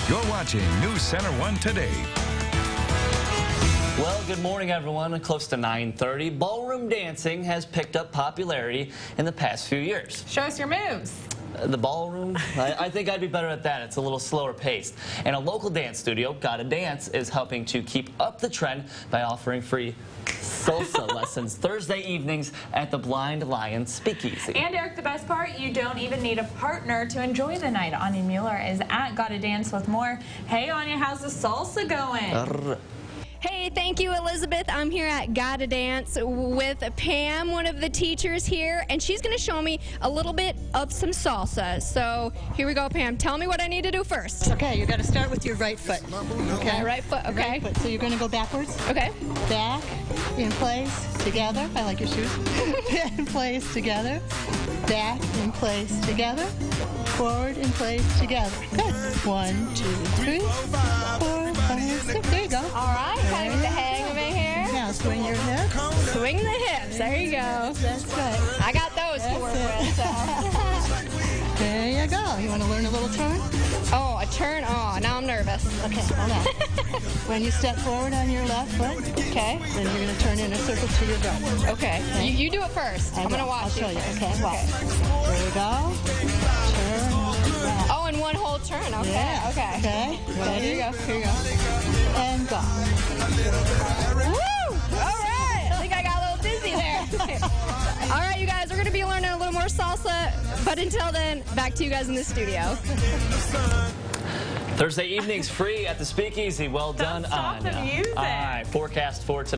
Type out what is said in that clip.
You're watching News Center 1 today. Well, good morning, everyone. Close to 9:30, ballroom dancing has picked up popularity in the past few years. Show us your moves. The ballroom? I think I'd be better at that. It's a little slower paced. And a local dance studio, Gotta Dance, is helping to keep up the trend by offering free salsa lessons Thursday evenings at the Blind Lion Speakeasy. And Eric, the best part, you don't even need a partner to enjoy the night. Anya Mueller is at Gotta Dance with more. Hey, Anya, how's the salsa going? Hey, thank you, Elizabeth. I'm here at Gotta Dance with Pam, one of the teachers here, and she's going to show me a little bit of some salsa. So here we go, Pam. Tell me what I need to do first. Okay, you got to start with your right foot. Okay, Right foot, okay. Right foot. So you're going to go backwards. Okay. Back, in place, together. I like your shoes. In place, together. Back, in place, together. Forward, in place, together. Good. 1, 2, 3, 4, 5, 6. There you go. All right, kind of get the hang of it here. Now swing your hips. Swing the hips. There you go. That's right. I got those to work with. So. There you go. You want to learn a little turn? Oh, a turn. Oh, now I'm nervous. Okay, hold on. When you step forward on your left foot, Okay. then you're going to turn in a circle to your right. Okay. You do it first. I'm going to watch I'll show you. first. Okay, watch. There we go. Turn. Back. Oh, in one whole turn. Okay. Yeah. Okay. Okay. Okay, here you go. Here you go. And go. Woo! All right. I think I got a little dizzy there. All right, you guys, we're going to be learning a little more salsa. But until then, back to you guys in the studio. Thursday evenings free at the Speakeasy. Well done, Stop the Anya. music. All right, forecast for today.